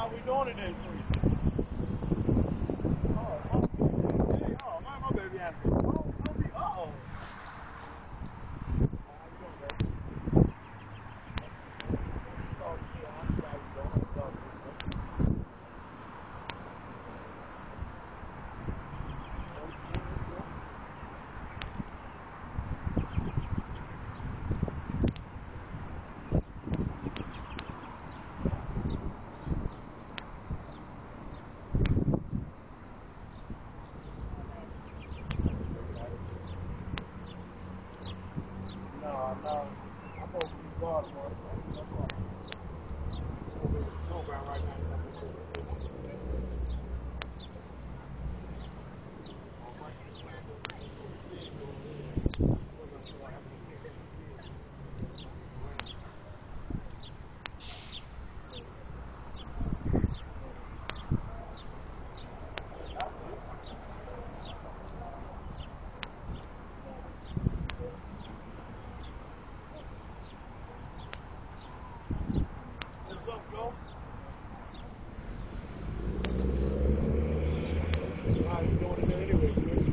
how we doing today, sweetie? Oh, man, my baby answered. Oh, uh-oh. How you doing, baby? Oh, yeah, I'm glad you're doing. No, I'm supposed to be guard for it. That's why. I'm over the program right now. What's up, Joe? How you doing today anyway, man?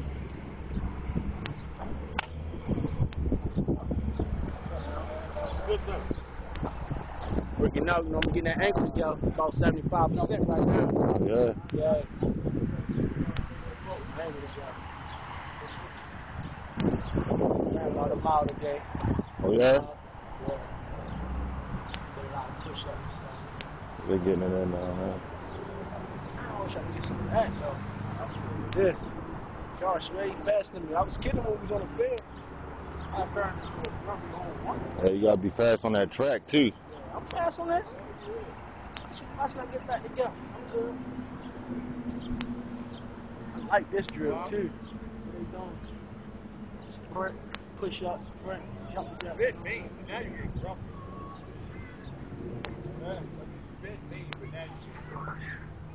Good thing. Working out, you know, I'm getting that ankle together about 75% right now. Yeah. Yeah. Ankle together. Ran about a mile today. Oh, yeah? Yeah. Did a lot of push-ups and stuff. They're getting it in now, man. I wish I could get some of that, though. That's what this. Josh way faster than me. I was kidding when we was on the field. I started to do a rugby home one. Hey, you gotta be fast on that track, too. Yeah, I'm fast on this. Why should I get back together? I'm good. I like this drill, too. What are you doing? Sprint, push-ups, sprint, jump together. Bit mean, but now you get grumpy. Yeah, bit mean, but now you get grumpy.